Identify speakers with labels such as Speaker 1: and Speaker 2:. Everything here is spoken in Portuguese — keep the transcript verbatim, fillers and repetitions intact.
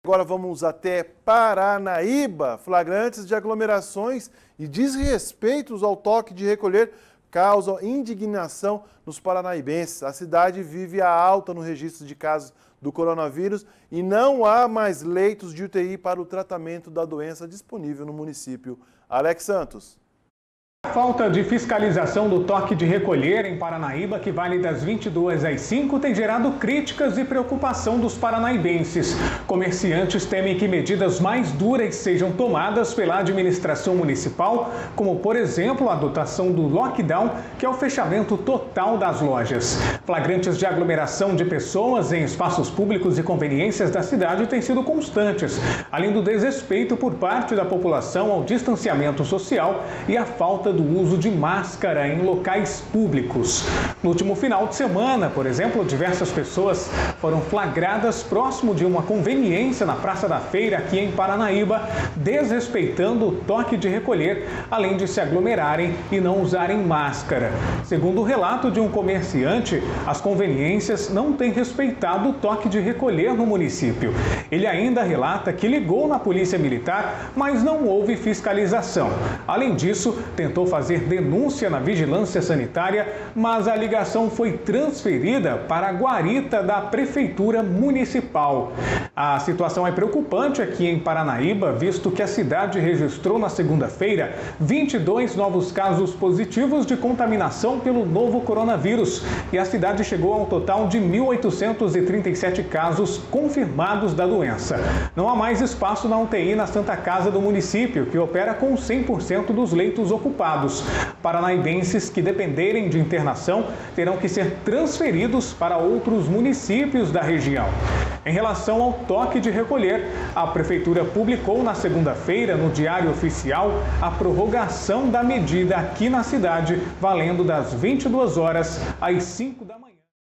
Speaker 1: Agora vamos até Paranaíba. Flagrantes de aglomerações e desrespeitos ao toque de recolher causam indignação nos paranaíbenses. A cidade vive a alta no registro de casos do coronavírus e não há mais leitos de U T I para o tratamento da doença disponível no município. Alex Santos.
Speaker 2: A falta de fiscalização do toque de recolher em Paranaíba, que vale das vinte e duas às cinco, tem gerado críticas e preocupação dos paranaíbenses. Comerciantes temem que medidas mais duras sejam tomadas pela administração municipal, como, por exemplo, a adotação do lockdown, que é o fechamento total das lojas. Flagrantes de aglomeração de pessoas em espaços públicos e conveniências da cidade têm sido constantes, além do desrespeito por parte da população ao distanciamento social e a falta do uso de máscara em locais públicos. No último final de semana, por exemplo, diversas pessoas foram flagradas próximo de uma conveniência na Praça da Feira, aqui em Paranaíba, desrespeitando o toque de recolher, além de se aglomerarem e não usarem máscara. Segundo o relato de um comerciante, as conveniências não têm respeitado o toque de recolher no município. Ele ainda relata que ligou na Polícia Militar, mas não houve fiscalização. Além disso, tentou fazer denúncia na Vigilância Sanitária, mas a ligação foi transferida para a guarita da Prefeitura Municipal. A situação é preocupante aqui em Paranaíba, visto que a cidade registrou na segunda-feira vinte e dois novos casos positivos de contaminação pelo novo coronavírus e a cidade chegou a um total de mil oitocentos e trinta e sete casos confirmados da doença. Não há mais espaço na U T I na Santa Casa do município, que opera com cem por cento dos leitos ocupados. Paranaíbenses que dependerem de internação terão que ser transferidos para outros municípios da região. Em relação ao toque de recolher, a Prefeitura publicou na segunda-feira, no Diário Oficial, a prorrogação da medida aqui na cidade, valendo das vinte e duas horas às cinco da manhã.